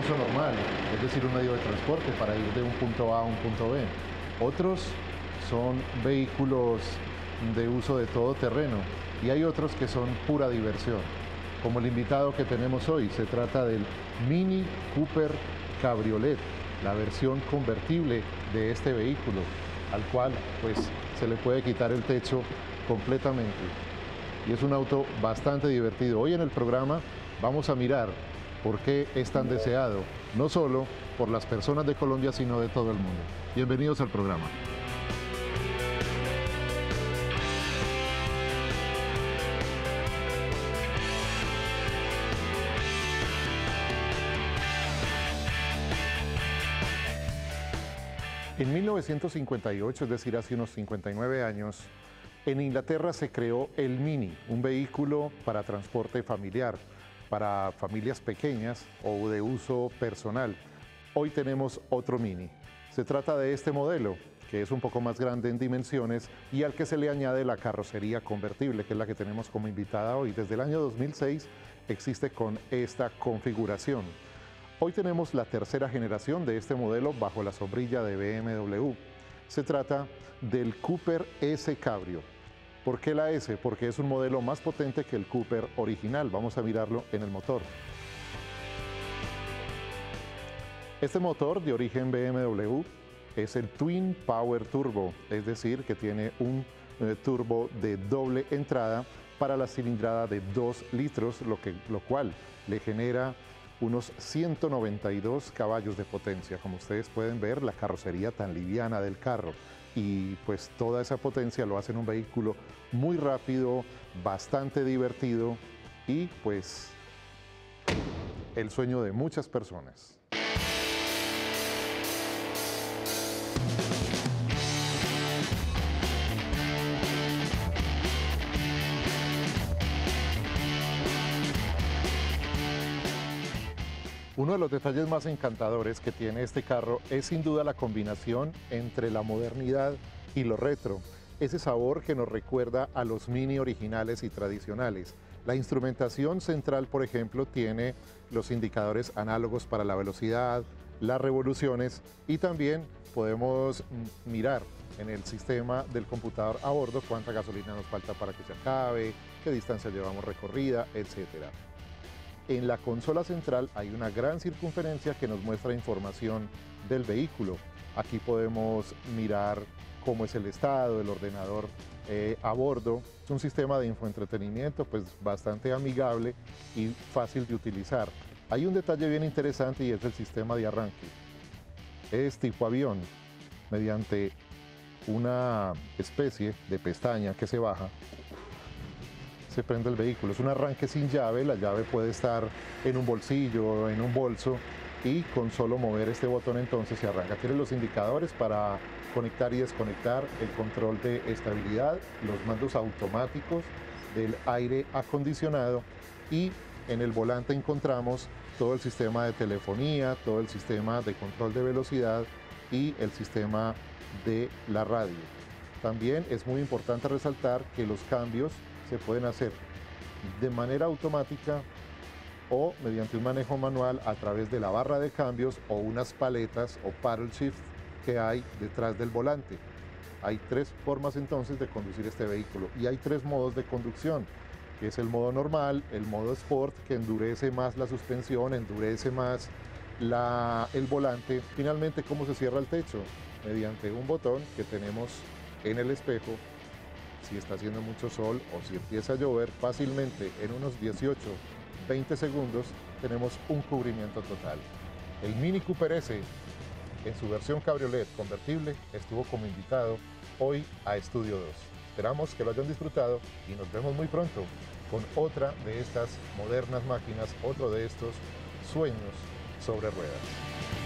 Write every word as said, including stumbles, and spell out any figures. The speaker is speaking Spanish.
uso normal, es decir, un medio de transporte para ir de un punto A a un punto B. Otros son vehículos de uso de todo terreno y hay otros que son pura diversión, como el invitado que tenemos hoy. Se trata del Mini Cooper Cabriolet, la versión convertible de este vehículo, al cual pues se le puede quitar el techo completamente. Y es un auto bastante divertido. Hoy en el programa vamos a mirar por qué es tan deseado, no solo por las personas de Colombia, sino de todo el mundo. Bienvenidos al programa. En mil novecientos cincuenta y ocho, es decir, hace unos cincuenta y nueve años, en Inglaterra se creó el Mini, un vehículo para transporte familiar, para familias pequeñas o de uso personal. Hoy tenemos otro Mini. Se trata de este modelo, que es un poco más grande en dimensiones y al que se le añade la carrocería convertible, que es la que tenemos como invitada hoy. Desde el año dos mil seis existe con esta configuración. Hoy tenemos la tercera generación de este modelo bajo la sombrilla de B M W. Se trata del Cooper S Cabrio. ¿Por qué la S? Porque es un modelo más potente que el Cooper original. Vamos a mirarlo en el motor. Este motor de origen B M W es el Twin Power Turbo, es decir, que tiene un eh, turbo de doble entrada para la cilindrada de dos litros, lo, que, lo cual le genera unos ciento noventa y dos caballos de potencia. Como ustedes pueden ver, la carrocería tan liviana del carro y pues toda esa potencia lo hace en un vehículo muy rápido, bastante divertido y pues el sueño de muchas personas. Uno de los detalles más encantadores que tiene este carro es sin duda la combinación entre la modernidad y lo retro, ese sabor que nos recuerda a los Mini originales y tradicionales. La instrumentación central, por ejemplo, tiene los indicadores análogos para la velocidad, las revoluciones y también podemos mirar en el sistema del computador a bordo cuánta gasolina nos falta para que se acabe, qué distancia llevamos recorrida, etcétera. En la consola central hay una gran circunferencia que nos muestra información del vehículo. Aquí podemos mirar cómo es el estado, el ordenador eh, a bordo. Es un sistema de infoentretenimiento pues, bastante amigable y fácil de utilizar. Hay un detalle bien interesante y es el sistema de arranque. Es tipo avión, mediante una especie de pestaña que se baja. Se prende el vehículo. Es un arranque sin llave, la llave puede estar en un bolsillo, en un bolso y con solo mover este botón entonces se arranca. Tiene los indicadores para conectar y desconectar, el control de estabilidad, los mandos automáticos del aire acondicionado y en el volante encontramos todo el sistema de telefonía, todo el sistema de control de velocidad y el sistema de la radio. También es muy importante resaltar que los cambios se pueden hacer de manera automática o mediante un manejo manual a través de la barra de cambios o unas paletas o paddle shift que hay detrás del volante. Hay tres formas entonces de conducir este vehículo y hay tres modos de conducción, que es el modo normal, el modo sport, que endurece más la suspensión, endurece más la, el volante. Finalmente, ¿cómo se cierra el techo? Mediante un botón que tenemos en el espejo. Si está haciendo mucho sol o si empieza a llover, fácilmente en unos dieciocho, veinte segundos tenemos un cubrimiento total. El Mini Cooper S, en su versión cabriolet convertible, estuvo como invitado hoy a Estudio dos. Esperamos que lo hayan disfrutado y nos vemos muy pronto con otra de estas modernas máquinas, otro de estos sueños sobre ruedas.